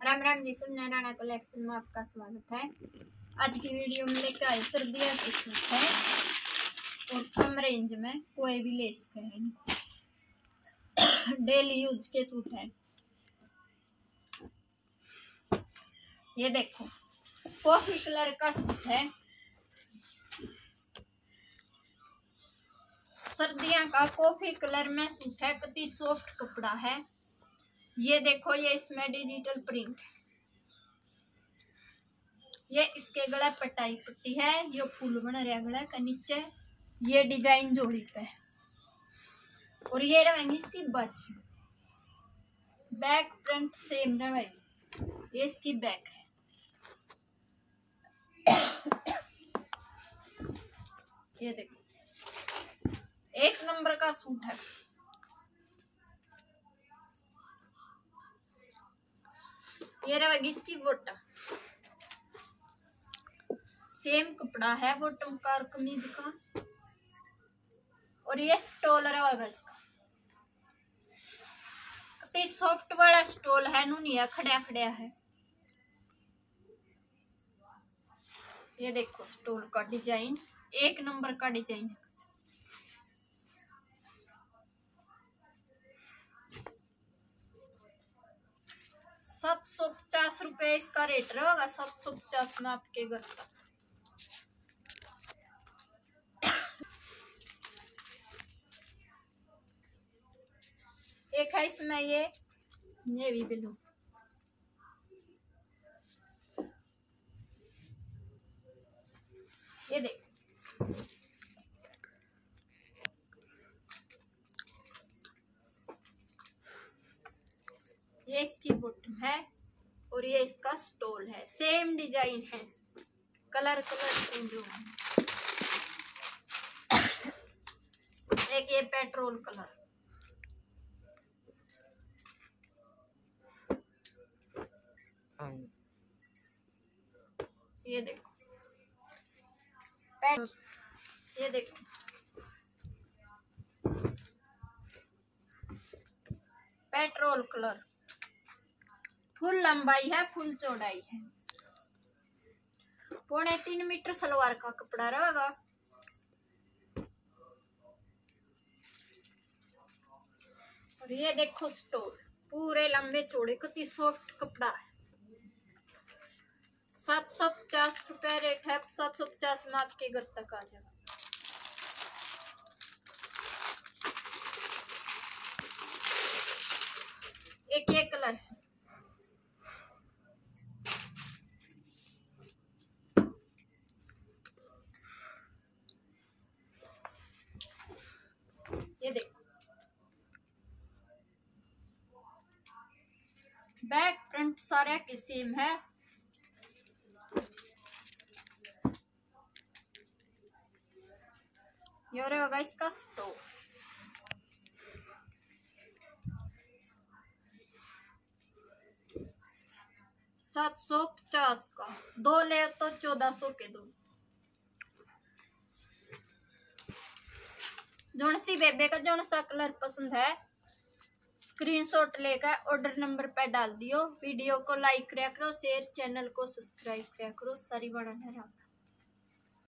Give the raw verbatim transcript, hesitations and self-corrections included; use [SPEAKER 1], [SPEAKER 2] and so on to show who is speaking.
[SPEAKER 1] राम राम जी, सब राणा कलेक्शन में आपका स्वागत है। आज की वीडियो में लेकर आए सर्दियों के सूट है और कम रेंज में कोई भी ले सकते हैं। डेली यूज के सूट है। ये देखो कॉफी कलर का सूट है। सर्दियों का कॉफी कलर में सूट है। कितनी सॉफ्ट कपड़ा है। ये देखो, ये इसमें डिजिटल प्रिंट, ये इसके गले पट्टाई पट्टी है। ये फूल बन रहा गला का नीचे, ये डिजाइन जोड़ी पे और ये रहेंगी सी बच। बैक फ्रंट सेम रहेगी। ये इसकी बैक है। ये देखो एक नंबर का सूट है। ये रहेगी इसकी बॉटम, सेम कपड़ा है बॉटम का और कमीज का। और ये स्टोल रहेगा इसका, काफी सॉफ्ट वाला स्टोल है। नूनिया खड़ा खड़ा है। ये देखो स्टोल का डिजाइन, एक नंबर का डिजाइन है। सात सौ पचास रुपए इसका रेट रहेगा। सात सौ पचास में आपके घर तक। एक है इसमें ये नेवी ब्लू, ये देख ये इसकी बॉटम है और ये इसका स्टोल है। सेम डिजाइन है, कलर कलर चेंज हुआ है। एक ये पेट्रोल कलर, ये देखो पेट, ये देखो पेट्रोल कलर। फुल लंबाई है, फुल चौड़ाई है। पौने तीन मीटर सलवार का कपड़ा रहेगा। और ये देखो स्टोल, पूरे लंबे चौड़े, कितनी सॉफ्ट कपड़ा है। सात सौ पचास रुपए रेट है। सात सौ पचास में आपके घर तक आ जाएगा। एक ये कलर है, ये देखो बैक फ्रंट सारे की सेम है। ये रहेगा इसका स्टोल। सात सौ पचास का दो ले तो चौदह सौ के दो। जोन सी बेबे का जोन सा कलर पसंद है, स्क्रीनशॉट लेकर ऑर्डर नंबर पे डाल दियो। वीडियो को लाइक करा करो, शेयर, चैनल को सब्सक्राइब करा करो। सारी बड़ा है।